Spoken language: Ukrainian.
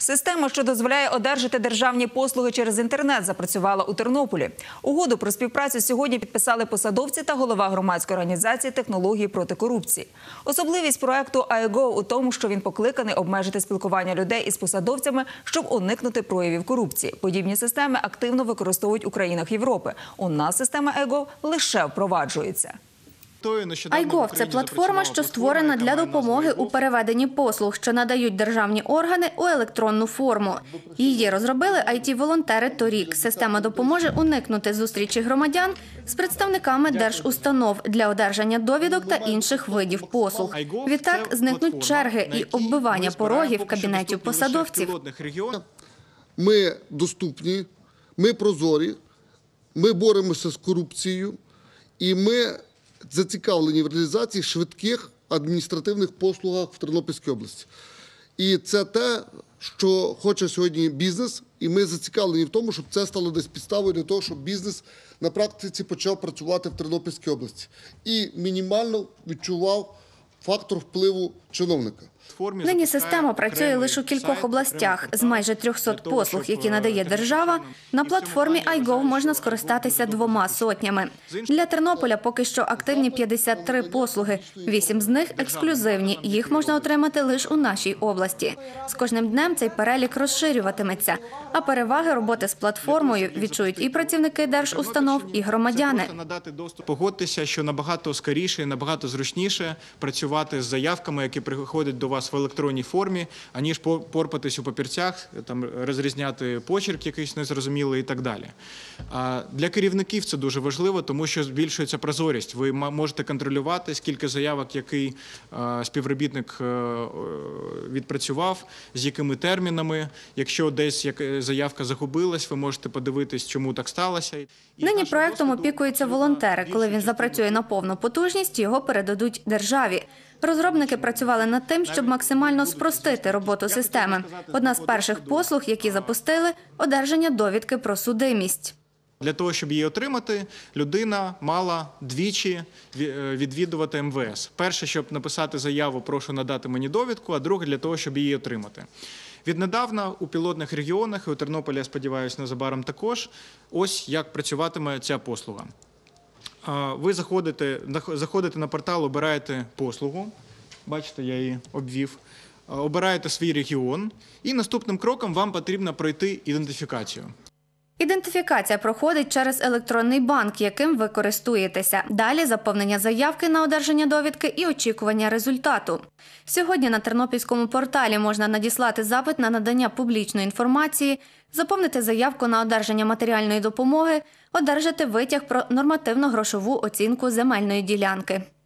Система, що дозволяє одержати державні послуги через інтернет, запрацювала у Тернополі. Угоду про співпрацю сьогодні підписали посадовці та голова громадської організації технології проти корупції. Особливість проекту iGov у тому, що він покликаний обмежити спілкування людей із посадовцями, щоб уникнути проявів корупції. Подібні системи активно використовують у країнах Європи. У нас система iGov лише впроваджується. iGov – це платформа, що створена для допомоги у переведенні послуг, що надають державні органи у електронну форму. Її розробили IT-волонтери торік. Система допоможе уникнути зустрічі громадян з представниками держустанов для одержання довідок та інших видів послуг. Відтак зникнуть черги і оббивання порогів кабінетів посадовців. Ми доступні, ми прозорі, ми боремося з корупцією і ми зацікавлені в реалізації швидких адміністративних послуг в Тернопільській області. І це те, що хоче сьогодні бізнес, і ми зацікавлені в тому, щоб це стало десь підставою для того, щоб бізнес на практиці почав працювати в Тернопільській області. І мінімально відчував фактор впливу чиновника. Нині система працює лише у кількох областях. З майже 300 послуг, які надає держава, на платформі iGov можна скористатися 200. Для Тернополя поки що активні 53 послуги. 8 з них ексклюзивні. Їх можна отримати лише у нашій області. З кожним днем цей перелік розширюватиметься. А переваги роботи з платформою відчують і працівники держустанов, і громадяни. Погодьтеся, що набагато скоріше, набагато зручніше працювати з заявками, які приходять до вас в електронній формі, аніж порпатись у папірцях, там, розрізняти почерк якийсь незрозумілий і так далі. Для керівників це дуже важливо, тому що збільшується прозорість. Ви можете контролювати, скільки заявок який співробітник відпрацював, з якими термінами. Якщо десь заявка загубилась, ви можете подивитись, чому так сталося. Нині проектом опікуються волонтери. Коли він запрацює на повну потужність, його передадуть державі. Розробники працювали над тим, щоб максимально спростити роботу системи. Одна з перших послуг, які запустили – одержання довідки про судимість. Для того, щоб її отримати, людина мала двічі відвідувати МВС. Перше, щоб написати заяву «прошу надати мені довідку», а друге – для того, щоб її отримати. Віднедавна у пілотних регіонах, і у Тернополі, я сподіваюся, незабаром також, ось як працюватиме ця послуга. Ви заходите на портал, обираєте послугу, бачите, я її обвів, обираєте свій регіон і наступним кроком вам потрібно пройти ідентифікацію. Ідентифікація проходить через електронний банк, яким ви користуєтеся. Далі заповнення заявки на одержання довідки і очікування результату. Сьогодні на Тернопільському порталі можна надіслати запит на надання публічної інформації, заповнити заявку на одержання матеріальної допомоги, одержати витяг про нормативно-грошову оцінку земельної ділянки.